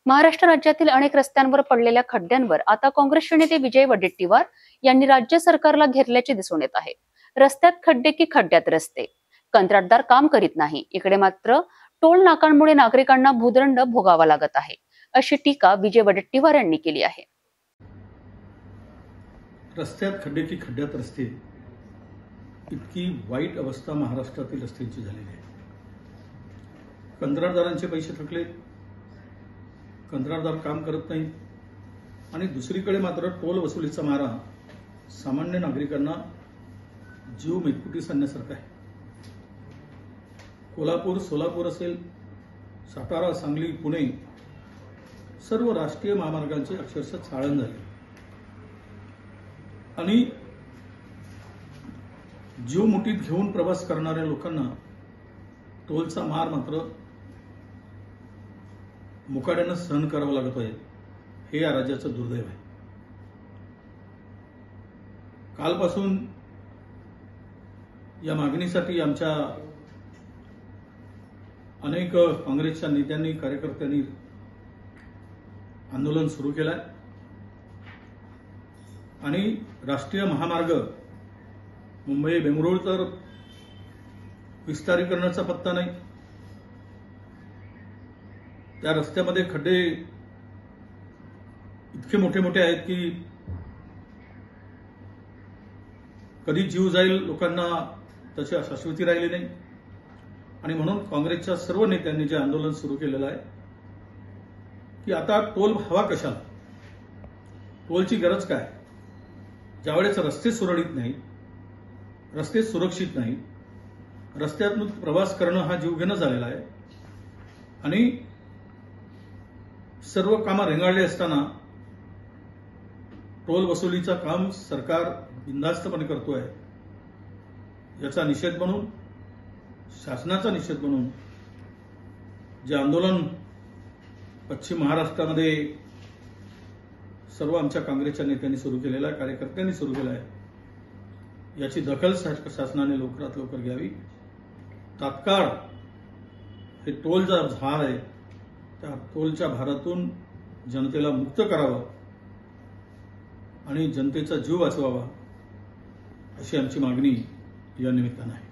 महाराष्ट्र राज्यातील अनेक रस्त्यांवर पडलेल्या खड्ड्यांवर आता काँग्रेसचे नेते विजय वडेट्टीवार यांनी राज्य सरकारला घेरल्याचे दिसून येत आहे। रस्त्यात खड्डे की खड्ड्यात रस्ते, कंत्राटदार काम करीत नाही, इकडे मात्र टोल नाकांमुळे नागरिकांना भूदंड भोगावा लागत आहे, अशी टीका विजय वडेट्टीवार यांनी केली आहे। रस्त्यात खड्डे की खड्ड्यात रस्ते, इतकी वाईट अवस्था महाराष्ट्रातील रस्त्यांची झालेली आहे। कंत्राटदारांचे पैसे थकले, कंत्राटदार काम करत नाही आणि दुसरीकडे मात्र टोल वसुलीचा मारा सामान्य नागरिकांना जीव मेटकुटीस आणण्यासारखा आहे। कोल्हापूर, सोलापूर असेल, सातारा, सांगली, पुणे सर्व राष्ट्रीय महामार्गांचे अक्षरशः चाळण झाले आणि जीव मुठीत घेऊन प्रवास करणाऱ्या लोकांना टोलचा मार मात्र मुकाट्याने सहन करावा लागत आहे। हे या राज्याचं दुर्दैव आहे। कालपासून या मागणीसाठी आमच्या अनेक काँग्रेसच्या नेत्यांनी, कार्यकर्त्यांनी आंदोलन सुरू केलं आहे आणि राष्ट्रीय महामार्ग मुंबई बेंगळूर तर विस्तारीकरणाचा पत्ता नाही। त्या रस्त्यामध्ये खड्डे इतके मोठे मोठे आहेत की कधी जीव जाईल लोकांना त्याची शाश्वती राहिली नाही आणि म्हणून काँग्रेसच्या सर्व नेत्यांनी जे आंदोलन सुरू केलेलं आहे की आता टोल हवा कशाला, टोलची गरज काय, ज्यावेळेस रस्ते सुरळीत नाही, रस्ते सुरक्षित नाही, रस्त्यातून प्रवास करणं हा जीवघेणं झालेला आहे आणि सर्व कामं रेंगाळली असताना टोल वसुलीचं काम सरकार बिनधास्तपणे करतोय। याचा निषेध म्हणून, शासनाचा निषेध म्हणून जे आंदोलन पश्चिम महाराष्ट्रामध्ये सर्व आमच्या काँग्रेसच्या नेत्यांनी सुरू केलेलं आहे, कार्यकर्त्यांनी सुरू केलं आहे, याची दखल शासनाने लवकरात लवकर घ्यावी। तात्काळ हे टोल जो भार आहे त्या टोलच्या भारातून जनतेला मुक्त करावं आणि जनतेचा जीव वाचवावा अशी आमची मागणी या निमित्तानं आहे।